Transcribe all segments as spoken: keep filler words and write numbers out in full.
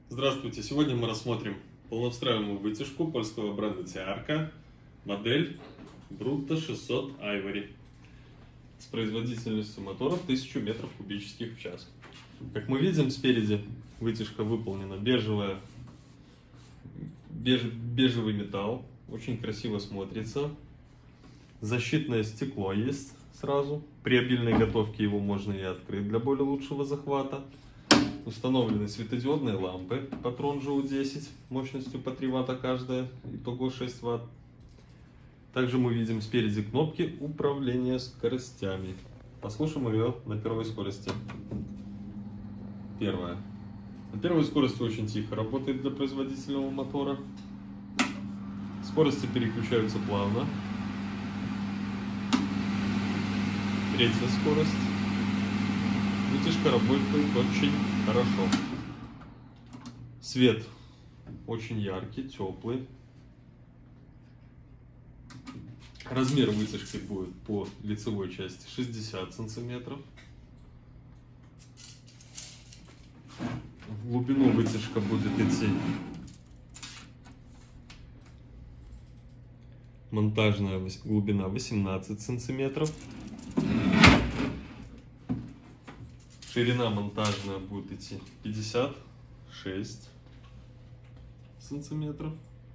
Здравствуйте! Сегодня мы рассмотрим полновстраиваемую вытяжку польского бренда Tiarka, модель Brutto шестьсот Ivory с производительностью мотора тысячу метров кубических в час. Как мы видим, спереди вытяжка выполнена бежевая, беж, бежевый металл, очень красиво смотрится. Защитное стекло есть сразу. При обильной готовке его можно и открыть для более лучшего захвата. Установлены светодиодные лампы Patron джи ю десять мощностью по три ватта каждая, итого шесть ватт. Также мы видим спереди кнопки управления скоростями. Послушаем ее на первой скорости. Первая. На первой скорости очень тихо работает для производительного мотора. Скорости переключаются плавно. Третья скорость. Вытяжка работает очень хорошо. Свет очень яркий, теплый. Размер вытяжки будет по лицевой части шестьдесят сантиметров. В глубину вытяжка будет идти монтажная глубина восемнадцать сантиметров. Ширина монтажная будет идти пятьдесят шесть сантиметров.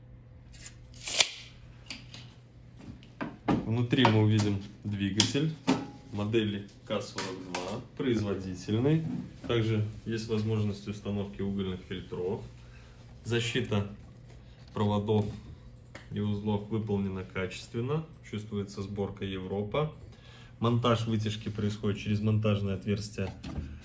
Внутри мы увидим двигатель модели ка сорок два, производительный. Также есть возможность установки угольных фильтров. Защита проводов и узлов выполнена качественно. Чувствуется сборка Европа. Монтаж вытяжки происходит через монтажное отверстие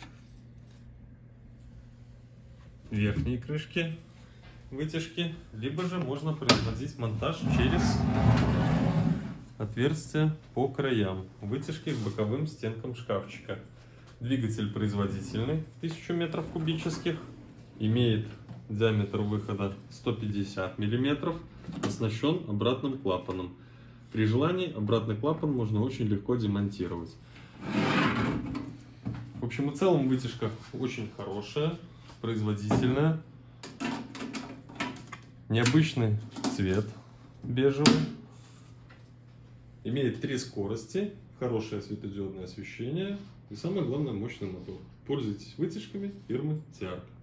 верхней крышки вытяжки, либо же можно производить монтаж через отверстие по краям вытяжки к боковым стенкам шкафчика. Двигатель производительный в тысячу метров кубических, имеет диаметр выхода сто пятьдесят миллиметров, оснащен обратным клапаном. При желании обратный клапан можно очень легко демонтировать. В общем и целом вытяжка очень хорошая, производительная. Необычный цвет бежевый. Имеет три скорости, хорошее светодиодное освещение и самое главное мощный мотор. Пользуйтесь вытяжками фирмы Tiarka.